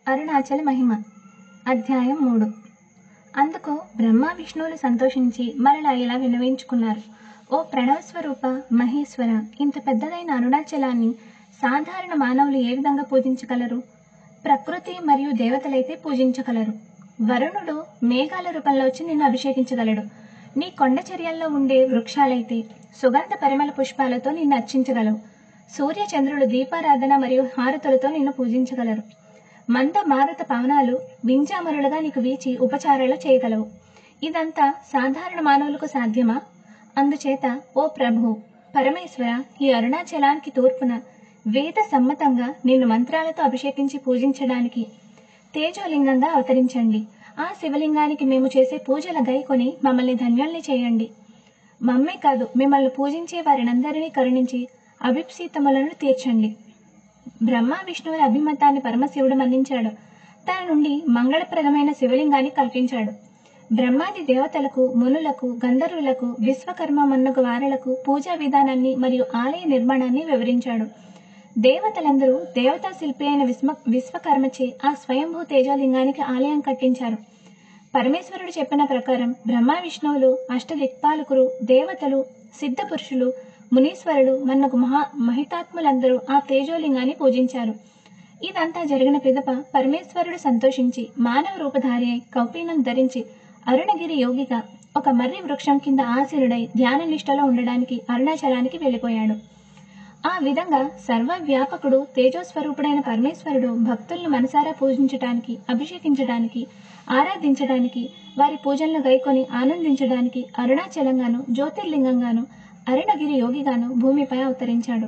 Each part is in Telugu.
అరుణాచల మహిమ. అధ్యాయం 3. అందుకు బ్రహ్మ విష్ణువులు సంతోషించి మరలా ఇలా విన్నవించుకున్నారు. ఓ ప్రణవస్వరూప మహేశ్వర, ఇంత పెద్దదైన అరుణాచలాన్ని సాధారణ మానవులు ఏ విధంగా పూజించగలరు? ప్రకృతి మరియు దేవతలైతే పూజించగలరు. వరుణుడు మేఘాల రూపంలో వచ్చి నిన్ను అభిషేకించగలడు. నీ కొండ చర్యల్లో ఉండే వృక్షాలైతే సుగంధ పరిమళ పుష్పాలతో నిన్ను అర్చించగలవు. సూర్య చంద్రులు దీపారాధన మరియు హారతులతో నిన్ను పూజించగలరు. మంద మారుత పవనాలు వింజామరులుగా నీకు వీచి ఉపచారాలు చేయగలవు. ఇదంతా సాధారణ మానవులకు సాధ్యమా? అందుచేత ఓ ప్రభు పరమేశ్వర, ఈ అరుణాచలానికి తూర్పున వేద సమ్మతంగా నిన్ను మంత్రాలతో అభిషేకించి పూజించడానికి తేజోలింగంగా అవతరించండి. ఆ శివలింగానికి మేము చేసే పూజల గైకొని మమ్మల్ని ధన్యుల్ని చేయండి. మమ్మే కాదు, మిమ్మల్ని పూజించే వారినందరినీ కరుణించి అభిప్సీతములను తీర్చండి. బ్రహ్మ విష్ణువుల అభిమతాన్ని పరమశివుడు మన్నించాడు. తన నుండి మంగళప్రదమైన శివలింగాన్ని కల్పించాడు. బ్రహ్మాది దేవతలకు, మునులకు, గంధర్వులకు, విశ్వకర్మ మన్నగు వారలకు పూజా విధానాన్ని మరియు ఆలయ నిర్మాణాన్ని వివరించాడు. దేవతలందరూ దేవతా శిల్పి అయిన విశ్వకర్మచే ఆ స్వయంభూ తేజోలింగానికి ఆలయం కట్టించారు. పరమేశ్వరుడు చెప్పిన ప్రకారం బ్రహ్మ విష్ణువులు, అష్టదిక్పాలకులు, దేవతలు, సిద్ధ పురుషులు, మునీశ్వరులు మన్నగు మహితాత్ములందరూ ఆ తేజోలింగాన్ని పూజించారు. ఇదంతా జరిగిన పిదప పరమేశ్వరుడు సంతోషించి మానవ రూపధారి అయి కౌపీనం ధరించి అరుణగిరి యోగిగా ఒక మర్రి వృక్షం కింద ఆసీనుడై ధ్యాన నిష్టలో ఉండడానికి అరుణాచలానికి వెళ్ళిపోయాడు. ఆ విధంగా సర్వవ్యాపకుడు తేజోస్వరూపుడైన పరమేశ్వరుడు భక్తులను మనసారా పూజించడానికి, అభిషేకించడానికి, ఆరాధించడానికి, వారి పూజలను గైకొని ఆనందించడానికి అరుణాచలంగాను, జ్యోతిర్లింగంగాను, అరుణగిరి యోగిగాను భూమిపై అవతరించాడు.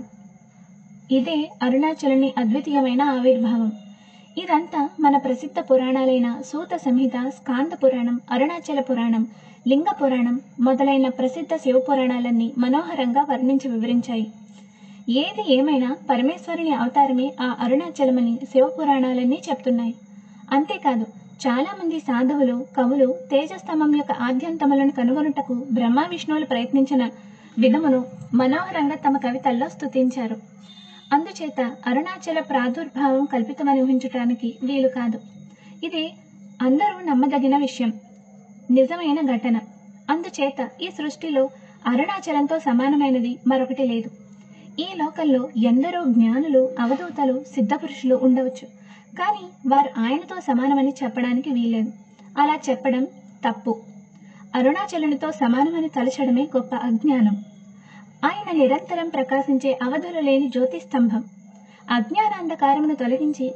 ఇదే అరుణాచలుని అద్వితీయమైన ఆవిర్భావం. ఇదంతా మన ప్రసిద్ధ పురాణాలైన సూత సంహిత, స్కాంద పురాణం, అరుణాచల పురాణం, లింగ పురాణం మొదలైన ప్రసిద్ధ శివ పురాణాలన్నీ మనోహరంగా వర్ణించి వివరించాయి. ఏది ఏమైనా పరమేశ్వరుని అవతారమే ఆ అరుణాచలమని శివపురాణాలన్నీ చెప్తున్నాయి. అంతేకాదు, చాలా మంది సాధువులు, కవులు తేజస్తంభం యొక్క ఆద్యంతములను కనుగొనుటకు బ్రహ్మ విష్ణువులు ప్రయత్నించిన విధమును మనోహరంగా తమ కవితల్లో స్తుతించారు. అందుచేత అరుణాచల ప్రాదుర్భావం కల్పితమని ఊహించటానికి వీలు కాదు. ఇది అందరూ నమ్మదగిన విషయం, నిజమైన ఘటన. అందుచేత ఈ సృష్టిలో అరుణాచలంతో సమానమైనది మరొకటి లేదు. ఈ లోకంలో ఎందరో జ్ఞానులు, అవధూతలు, సిద్ధపురుషులు ఉండవచ్చు, కానీ వారు ఆయనతో సమానమని చెప్పడానికి వీల్లేదు. అలా చెప్పడం తప్పు. అరుణాచలునితో సమానమని తలచడమే గొప్ప అజ్ఞానం. ఆయన నిరంతరం ప్రకాశించే అవధులు లేని జ్యోతిస్తంభం. అజ్ఞానాంధకారమును తొలగించి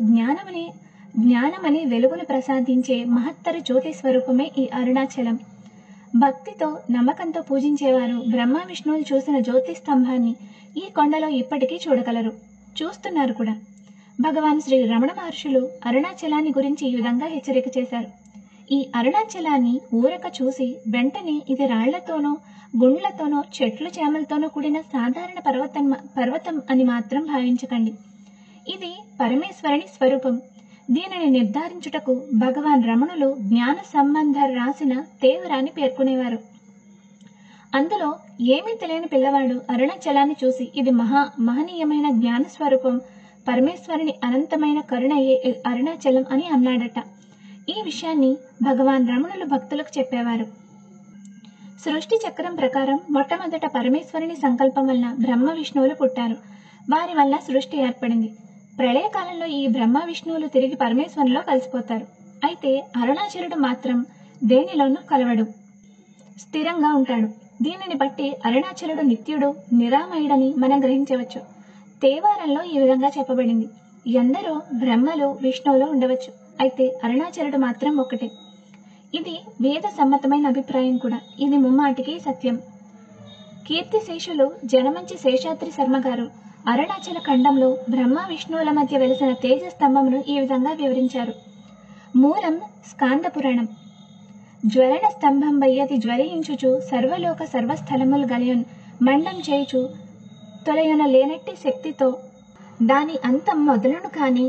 జ్ఞానమనే వెలుగును ప్రసాదించే మహత్తర జ్యోతి స్వరూపమే ఈ అరుణాచలం. భక్తితో, నమ్మకంతో పూజించేవారు బ్రహ్మ విష్ణువులు చూసిన జ్యోతిస్తంభాన్ని ఈ కొండలో ఇప్పటికీ చూడగలరు, చూస్తున్నారు కూడా. భగవాన్ శ్రీ రమణ మహర్షులు అరుణాచలాన్ని గురించి ఈ విధంగా హెచ్చరిక చేశారు. ఈ అరుణాచలాన్ని ఊరక చూసి వెంటనే ఇది రాళ్లతోనో, గుండ్లతోనో, చెట్లు చేమలతోనో కూడిన సాధారణ పర్వతం అని మాత్రం భావించకండి. ఇది పరమేశ్వరుని స్వరూపం. దీనిని నిర్ధారించుటకు భగవాన్ రమణులు జ్ఞాన సంబంధ రాసిన తేవరాన్ని పేర్కొనేవారు. అందులో ఏమీ తెలియని పిల్లవాడు అరుణాచలాన్ని చూసి ఇది మహనీయమైన జ్ఞాన స్వరూపం, పరమేశ్వరుని అనంతమైన కరుణయే అరుణాచలం అని అన్నాడట. ఈ విషయాన్ని భగవాన్ రమణులు భక్తులకు చెప్పేవారు. సృష్టి చక్రం ప్రకారం మొట్టమొదట పరమేశ్వరుని సంకల్పం వలన బ్రహ్మ విష్ణువులు పుట్టారు. వారి వల్ల సృష్టి ఏర్పడింది. ప్రళయకాలంలో ఈ బ్రహ్మ విష్ణువులు తిరిగి పరమేశ్వరునిలో కలిసిపోతారు. అయితే అరుణాచలుడు మాత్రం దేనిలోనూ కలవడు, స్థిరంగా ఉంటాడు. దీనిని బట్టి అరుణాచలుడు నిత్యుడు, నిరామయుడని మనం గ్రహించవచ్చు. తేవారంలో ఈ విధంగా చెప్పబడింది. ఎందరో బ్రహ్మలు, విష్ణువులు ఉండవచ్చు, అయితే అరుణాచలుడు మాత్రం ఒక్కటే. ఇది వేద సమ్మతమైన అభిప్రాయం కూడా. ఇది ముమ్మాటికి సత్యం. కీర్తిశేషులు జనమంచి శేషాద్రి శర్మ గారు అరుణాచల ఖండంలో బ్రహ్మ విష్ణువుల మధ్య వెలిసిన తేజస్తంభమును ఈ విధంగా వివరించారు. మూలం స్కాంద పురాణం. జ్వలన స్తంభం వయ్యది జ్వలయించుచు సర్వలోక సర్వస్థలములు గలయున్ మండం చేయుచు తొలయన లేనట్టి శక్తితో దాని అంతం మొదలును కాని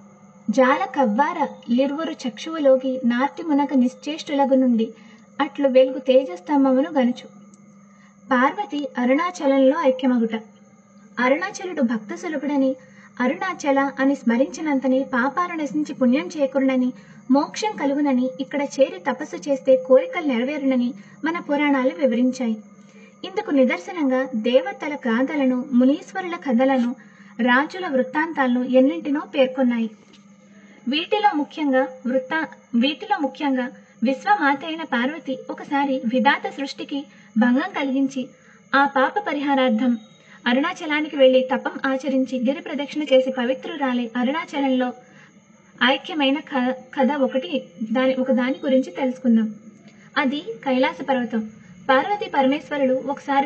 జాల కవ్వార లిర్వురు చక్షువులోకి నార్తి మునక నిశ్చేష్టులగు నుండి అట్లు వెలుగు తేజస్తంభమును గనుచు. పార్వతి అరుణాచలంలో ఐక్యమగుట. అరుణాచలుడు భక్త సులభుడని అరుణాచల అని స్మరించినంతనే పాపాలు నశించి పుణ్యం చేకూరునని, మోక్షం కలుగునని, ఇక్కడ చేరి తపస్సు చేస్తే కోరికలు నెరవేరునని మన పురాణాలు వివరించాయి. ఇందుకు నిదర్శనంగా దేవతల గాథలను, మునీశ్వరుల కథలను, రాజుల వృత్తాంతాలను ఎన్నింటినో పేర్కొన్నాయి. వీటిలో ముఖ్యంగా విశ్వమాత అయిన పార్వతి ఒకసారి విధాత సృష్టికి భంగం కలిగించి ఆ పాప పరిహారార్థం అరుణాచలానికి వెళ్లి తపం ఆచరించి గిరి ప్రదక్షిణ చేసి పవిత్రురాలై అరుణాచలంలో ఐక్యమైన కథ ఒకదాని గురించి తెలుసుకుందాం. అది కైలాస పర్వతం. పార్వతీ పరమేశ్వరులు ఒకసారి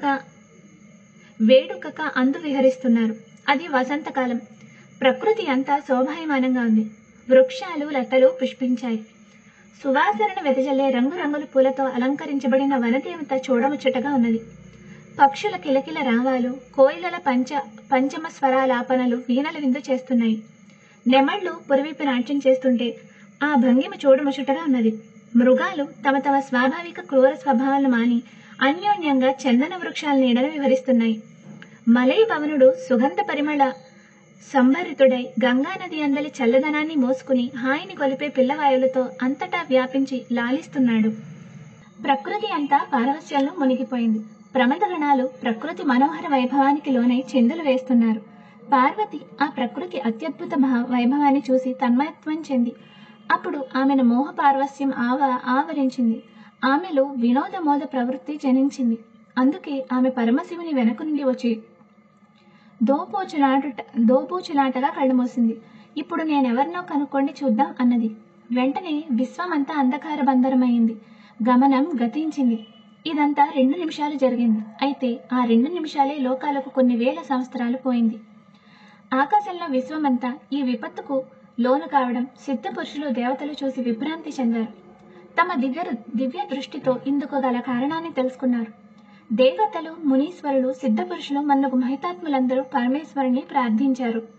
వేడుకగా అందు విహరిస్తున్నారు. అది వసంతకాలం. ప్రకృతి అంతా శోభాయమానంగా ఉంది. వృక్షాలు, లతలు పుష్పించాయి. సువాసనను వెదజల్లే రంగురంగుల పూలతో అలంకరించబడిన వనదేవత చూడముచ్చటగా ఉన్నది. పక్షుల కిలకిల రావాలు, కోయిలల పంచమ స్వరాలాపనలు వీణల విందు చేస్తున్నాయి. నెమళ్లు పురవీపి నాట్యం చేస్తుంటే ఆ భంగిమ చూడముచ్చటగా ఉన్నది. మృగాలు తమ తమ స్వాభావిక క్రూర స్వభావాలను మాని అన్యోన్యంగా చందన వృక్షాల నీడను వివరిస్తున్నాయి. మలై పవనుడు సుగంధ పరిమళ సంభరితుడై గంగానది అందలి చల్లదనాన్ని మోసుకుని హాయిని కొలిపే పిల్లవాయులతో అంతటా వ్యాపించి లాలిస్తున్నాడు. ప్రకృతి అంతా పారవస్యాల్లో మునిగిపోయింది. ప్రమదగణాలు ప్రకృతి మనోహర వైభవానికి లోనై చిందులు వేస్తున్నారు. పార్వతి ఆ ప్రకృతి అత్యద్భుత వైభవాన్ని చూసి తన్మయత్వం చెంది అప్పుడు ఆమెను మోహ పార్వస్యం ఆవరించింది. ఆమెలో వినోదమోద ప్రవృత్తి జనించింది. అందుకే ఆమె పరమశివుని వెనక నుండి వచ్చి దోబూచులాటగా కళ్ళు మూసింది. ఇప్పుడు నేనెవరినో కనుక్కోండి చూద్దాం అన్నది. వెంటనే విశ్వమంతా అంధకార బంధరమైంది. గమనం గతించింది. ఇదంతా 2 నిమిషాలు జరిగింది. అయితే ఆ 2 నిమిషాలే లోకాలకు కొన్ని వేల సంవత్సరాలు పోయింది. ఆకాశంలో విశ్వమంతా ఈ విపత్తుకు లోను కావడం సిద్ధ పురుషులు, దేవతలు చూసి విభ్రాంతి చెందారు. తమ దివ్య దృష్టితో ఇందుకు గల కారణాన్ని తెలుసుకున్నారు. దేవతలు, మునీశ్వరులు, సిద్ధ పురుషులు మొదలగు మహితాత్ములందరూ పరమేశ్వరుని ప్రార్థించారు.